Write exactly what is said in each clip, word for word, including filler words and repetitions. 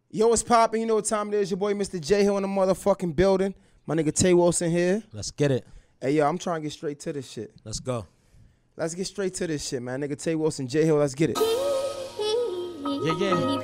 Yo, what's poppin'? You know what time it is? Your boy Mister J Hill in the motherfucking building. My nigga Tay Wilson here. Let's get it. Hey, yo, I'm trying to get straight to this shit. Let's go. Let's get straight to this shit, man. Nigga Tay Wilson, J Hill, let's get it. Yeah,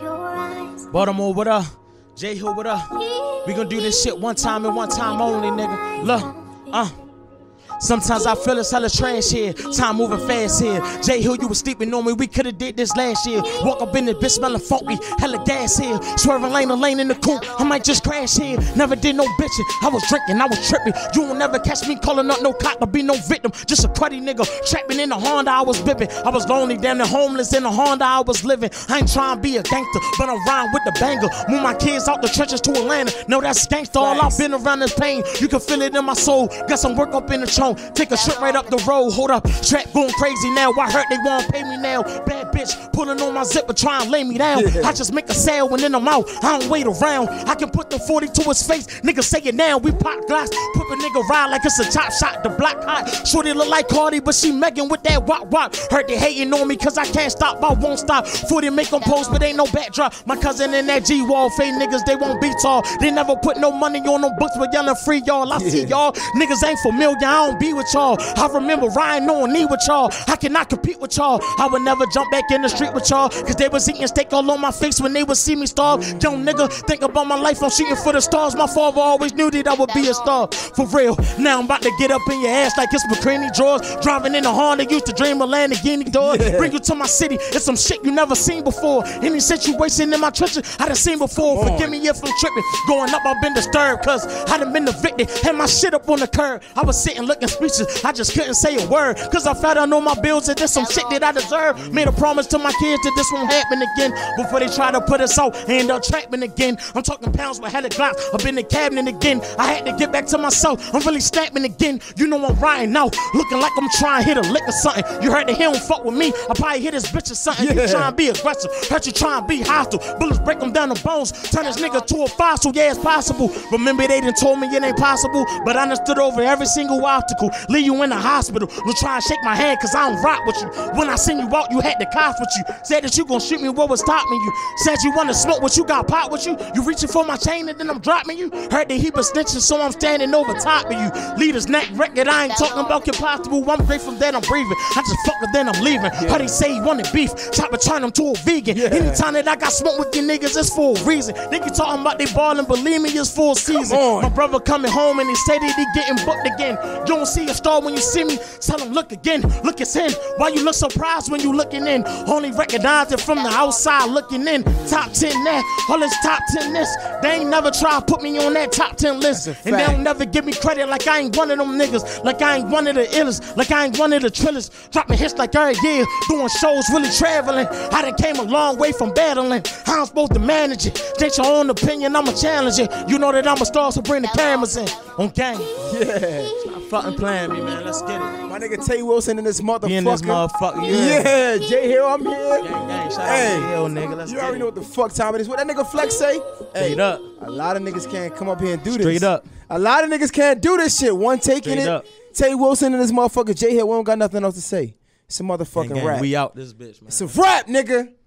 yeah. Baltimore, what up? J Hill, what up? We gonna do this shit one time and one time only, nigga. Look, uh. Sometimes I feel it's hella trash here. Time moving fast here. J Hill, you was sleeping on me. We coulda did this last year. Walk up in the bitch smelling funky. Hella gas here. Swerving lane to lane in the coupe. I might just crash here. Never did no bitching. I was drinking. I was tripping. You won't never catch me calling up no cop to be no victim. Just a cruddy nigga trapping in the Honda. I was bipping. I was lonely, damn near homeless in the Honda I was living. I ain't trying to be a gangster, but I'm riding with the banger. Move my kids out the trenches to Atlanta. No, that's gangster. All I've been around this pain. You can feel it in my soul. Got some work up in the trunk. Take a trip right up the road. Hold up, strap going crazy now. I heard they won't pay me now. Bad bitch pulling on my zipper trying to lay me down. Yeah. I just make a sale and then I'm out. I don't wait around. I can put the forty to his face. Nigga say it now. We pop glass. Put a nigga ride like it's a top shot. The block hot. Shorty look like Cardi, but she Megan with that wop wop. Heard they hating on me cause I can't stop. I won't stop. forty make them post, but ain't no backdrop. My cousin in that G-Wall. Fake niggas, they won't be tall. They never put no money on them books, but yelling free y'all. I yeah. see y'all. Niggas ain't familiar. I don't be with y'all. I remember riding on knee with y'all. I cannot compete with y'all. I would never jump back in the street with y'all, cause they was eating steak all on my face when they would see me starve. Young nigga, think about my life, I'm shooting for the stars. My father always knew that I would be a star. For real, now I'm about to get up in your ass like it's McCraney drawers. Driving in the Honda, used to dream of Lamborghini doors. Yeah. Bring you to my city, it's some shit you never seen before. Any situation in my trenches, I done seen before. Forgive me if I'm tripping. Going up, I've been disturbed, cause I done been the victim. Had my shit up on the curb. I was sitting looking speechless. I just couldn't say a word, cause I felt I know my bills and there's some shit that I deserve. Made a promise to my kids that this won't happen again. Before they try to put us out and end up trapping again. I'm talking pounds with hella glocks up in the cabinet again. I had to get back to myself. I'm really snapping again. You know I'm riding now, looking like I'm trying to hit a lick or something. You heard that he don't fuck with me. I probably hit this bitch or something. Yeah. You trying to be aggressive, heard you trying to be hostile. Bullets break them down the bones, turn this nigga to a fossil. Yeah, it's possible. Remember they done told me it ain't possible, but I done stood over every single obstacle. Leave you in the hospital. Don't try to shake my hand cause I don't rock with you. When I seen you out, you had the cops with you. Said that you gon' shoot me, what was stopping you? Said you wanna smoke, what you got pot with you? You reaching for my chain and then I'm dropping you? Heard that he was snitching, so I'm standing over top of you. Leaders neck record, I ain't talking about impossible. I'm grateful that I'm breathing. I just fuck with then I'm leaving. Yeah. How they say he wanted beef, try to turn him to a vegan. Yeah. Anytime that I got smoke with you niggas, it's for a reason. Niggas talking about they ballin', believe me, it's for a season. My brother coming home and he said that he getting booked again. You don't see a star when you see me, tell him look again, look at him. Why you look surprised when you looking in? Only recognize it from the outside looking in. Top ten that, all this top ten this. They ain't never try to put me on that top ten list. And they don't never give me credit like I ain't one of them niggas. Like I ain't one of the illest, like I ain't one of the trillers. Dropping hits like every year, doing shows, really traveling. I done came a long way from battling. How I'm supposed to manage it? State your own opinion, I'ma challenge it. You know that I'm a star, so bring the cameras in. On gang. Yeah. Stop fucking playing me, man. Let's get it. My nigga Tay Wilson in this motherfucker. Me in this motherfucker, yeah. Yeah, J Hill, I'm here. Gang, gang. Shout hey, out to Hill, nigga. Let's you get already it. know what the fuck time it is. What that nigga Flex say? Straight hey, up. A lot of niggas can't come up here and do Straight this. Straight up. A lot of niggas can't do this shit. One taking Straight it. Up. Tay Wilson in this motherfucker. J Hill, we don't got nothing else to say. It's a motherfucking gang, gang. rap. We out this bitch, man. It's a rap, nigga.